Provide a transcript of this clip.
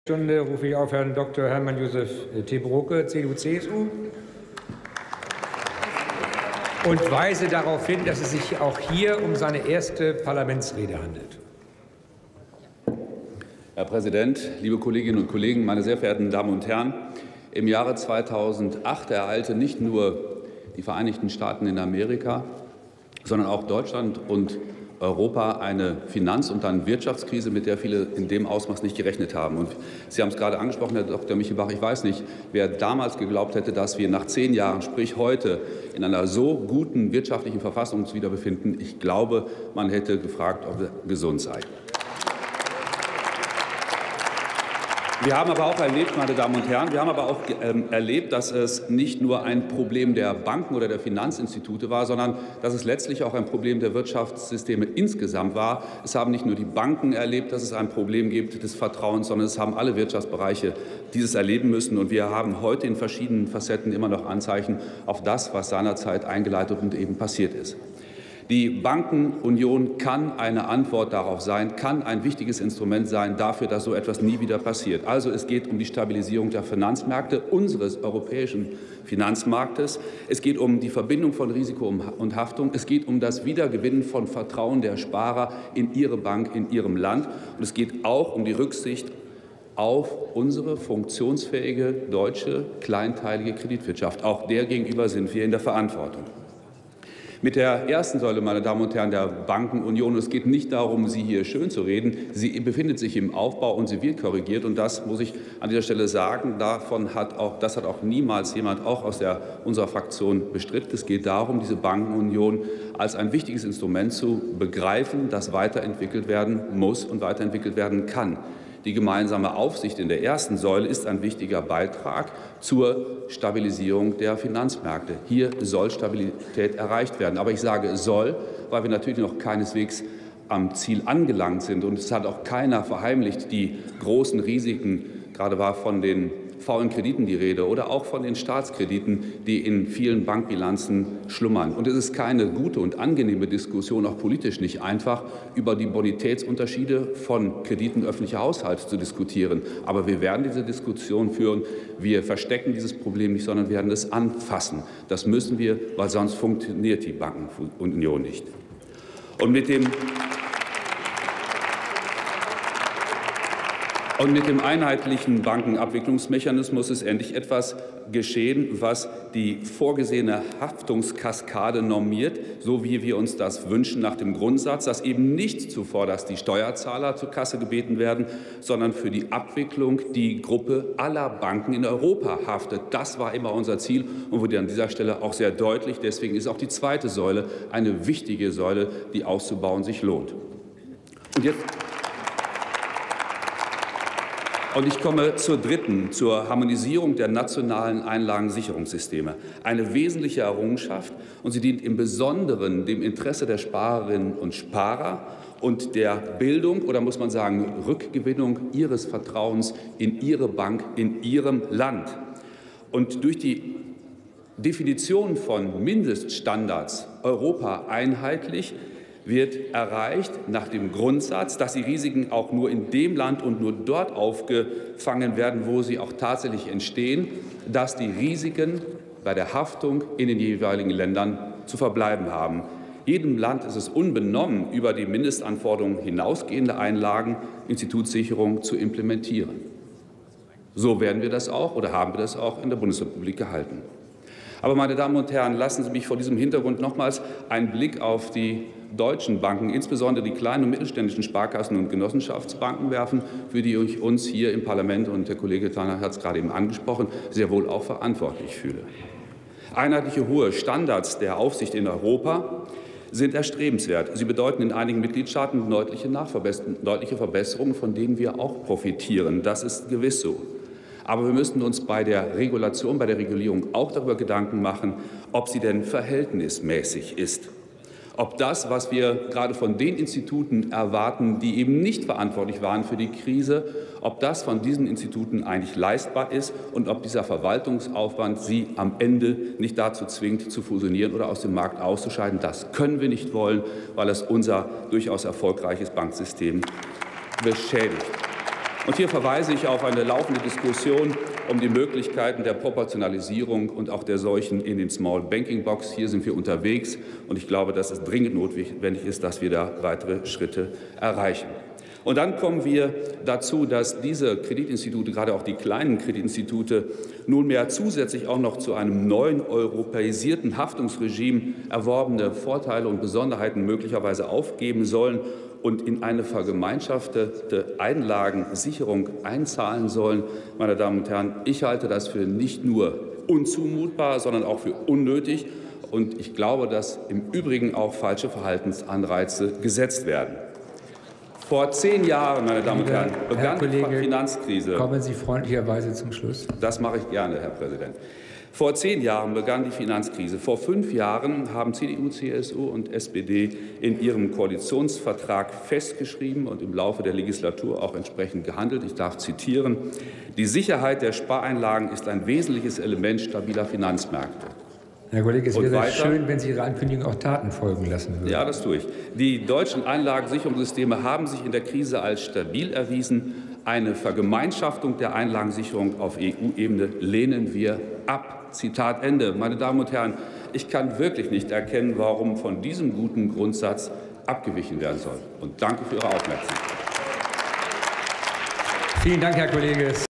Stunde rufe ich auf Herrn Dr. Hermann Josef Tebroke, CDU-CSU, und weise darauf hin, dass es sich auch hier um seine erste Parlamentsrede handelt. Herr Präsident, liebe Kolleginnen und Kollegen, meine sehr verehrten Damen und Herren! Im Jahre 2008 ereilte nicht nur die Vereinigten Staaten in Amerika, sondern auch Deutschland und Europa eine Finanz- und dann Wirtschaftskrise, mit der viele in dem Ausmaß nicht gerechnet haben. Und Sie haben es gerade angesprochen, Herr Dr. Michelbach, ich weiß nicht, wer damals geglaubt hätte, dass wir nach 10 Jahren, sprich heute, in einer so guten wirtschaftlichen Verfassung uns wieder befinden. Ich glaube, man hätte gefragt, ob er gesund sei. Wir haben aber auch erlebt, meine Damen und Herren, dass es nicht nur ein Problem der Banken oder der Finanzinstitute war, sondern dass es letztlich auch ein Problem der Wirtschaftssysteme insgesamt war. Es haben nicht nur die Banken erlebt, dass es ein Problem gibt des Vertrauens, sondern es haben alle Wirtschaftsbereiche dieses erleben müssen. Und wir haben heute in verschiedenen Facetten immer noch Anzeichen auf das, was seinerzeit eingeleitet und eben passiert ist. Die Bankenunion kann eine Antwort darauf sein, kann ein wichtiges Instrument sein dafür, dass so etwas nie wieder passiert. Also es geht um die Stabilisierung der Finanzmärkte, unseres europäischen Finanzmarktes. Es geht um die Verbindung von Risiko und Haftung. Es geht um das Wiedergewinnen von Vertrauen der Sparer in ihre Bank, in ihrem Land. Und es geht auch um die Rücksicht auf unsere funktionsfähige deutsche kleinteilige Kreditwirtschaft. Auch der gegenüber sind wir in der Verantwortung. Mit der ersten Säule, meine Damen und Herren, der Bankenunion, es geht nicht darum, sie hier schön zu reden. Sie befindet sich im Aufbau und sie wird korrigiert. Und das muss ich an dieser Stelle sagen. Das hat auch niemals jemand, auch aus unserer Fraktion, bestritten. Es geht darum, diese Bankenunion als ein wichtiges Instrument zu begreifen, das weiterentwickelt werden muss und weiterentwickelt werden kann. Die gemeinsame Aufsicht in der ersten Säule ist ein wichtiger Beitrag zur Stabilisierung der Finanzmärkte. Hier soll Stabilität erreicht werden. Aber ich sage soll, weil wir natürlich noch keineswegs am Ziel angelangt sind. Und es hat auch keiner verheimlicht, die großen Risiken, gerade war von den faulen Krediten die Rede oder auch von den Staatskrediten, die in vielen Bankbilanzen schlummern. Und es ist keine gute und angenehme Diskussion, auch politisch nicht einfach, über die Bonitätsunterschiede von Krediten öffentlicher Haushalte zu diskutieren. Aber wir werden diese Diskussion führen. Wir verstecken dieses Problem nicht, sondern werden es anfassen. Das müssen wir, weil sonst funktioniert die Bankenunion nicht. Und mit dem einheitlichen Bankenabwicklungsmechanismus ist endlich etwas geschehen, was die vorgesehene Haftungskaskade normiert, so wie wir uns das wünschen, nach dem Grundsatz, dass eben nicht zuvorderst die Steuerzahler zur Kasse gebeten werden, sondern für die Abwicklung die Gruppe aller Banken in Europa haftet. Das war immer unser Ziel und wurde an dieser Stelle auch sehr deutlich. Deswegen ist auch die zweite Säule eine wichtige Säule, die auszubauen sich lohnt. Und ich komme zur dritten, zur Harmonisierung der nationalen Einlagensicherungssysteme. Eine wesentliche Errungenschaft, und sie dient im Besonderen dem Interesse der Sparerinnen und Sparer und der Bildung oder muss man sagen Rückgewinnung ihres Vertrauens in ihre Bank, in ihrem Land. Und durch die Definition von Mindeststandards Europa einheitlich wird erreicht nach dem Grundsatz, dass die Risiken auch nur in dem Land und nur dort aufgefangen werden, wo sie auch tatsächlich entstehen, dass die Risiken bei der Haftung in den jeweiligen Ländern zu verbleiben haben. Jedem Land ist es unbenommen, über die Mindestanforderungen hinausgehende Einlagen, Institutssicherung zu implementieren. So werden wir das auch oder haben wir das auch in der Bundesrepublik gehalten. Aber, meine Damen und Herren, lassen Sie mich vor diesem Hintergrund nochmals einen Blick auf die deutschen Banken, insbesondere die kleinen und mittelständischen Sparkassen und Genossenschaftsbanken werfen, für die ich uns hier im Parlament, und der Kollege Thaler hat es gerade eben angesprochen, sehr wohl auch verantwortlich fühle. Einheitliche hohe Standards der Aufsicht in Europa sind erstrebenswert. Sie bedeuten in einigen Mitgliedstaaten deutliche Verbesserungen, von denen wir auch profitieren. Das ist gewiss so. Aber wir müssen uns bei der Regulation, bei der Regulierung auch darüber Gedanken machen, ob sie denn verhältnismäßig ist. Ob das, was wir gerade von den Instituten erwarten, die eben nicht verantwortlich waren für die Krise, ob das von diesen Instituten eigentlich leistbar ist und ob dieser Verwaltungsaufwand sie am Ende nicht dazu zwingt, zu fusionieren oder aus dem Markt auszuscheiden. Das können wir nicht wollen, weil es unser durchaus erfolgreiches Banksystem beschädigt. Und hier verweise ich auf eine laufende Diskussion um die Möglichkeiten der Proportionalisierung und auch der solchen in den Small Banking Box. Hier sind wir unterwegs, und ich glaube, dass es dringend notwendig ist, dass wir da weitere Schritte erreichen. Und dann kommen wir dazu, dass diese Kreditinstitute, gerade auch die kleinen Kreditinstitute, nunmehr zusätzlich auch noch zu einem neuen europäisierten Haftungsregime erworbene Vorteile und Besonderheiten möglicherweise aufgeben sollen und in eine vergemeinschaftete Einlagensicherung einzahlen sollen. Meine Damen und Herren, ich halte das für nicht nur unzumutbar, sondern auch für unnötig. Und ich glaube, dass im Übrigen auch falsche Verhaltensanreize gesetzt werden. Vor 10 Jahren, meine Damen und Herren, begann die Finanzkrise. Kommen Sie freundlicherweise zum Schluss. Das mache ich gerne, Herr Präsident. Vor 10 Jahren begann die Finanzkrise. Vor 5 Jahren haben CDU, CSU und SPD in ihrem Koalitionsvertrag festgeschrieben und im Laufe der Legislatur auch entsprechend gehandelt. Ich darf zitieren: Die Sicherheit der Spareinlagen ist ein wesentliches Element stabiler Finanzmärkte. Herr Kollege, es wäre schön, wenn Sie Ihre Ankündigung auch Taten folgen lassen würden. Ja, das tue ich. Die deutschen Einlagensicherungssysteme haben sich in der Krise als stabil erwiesen. Eine Vergemeinschaftung der Einlagensicherung auf EU-Ebene lehnen wir ab. Zitat Ende. Meine Damen und Herren, ich kann wirklich nicht erkennen, warum von diesem guten Grundsatz abgewichen werden soll. Und danke für Ihre Aufmerksamkeit. Vielen Dank, Herr Kollege.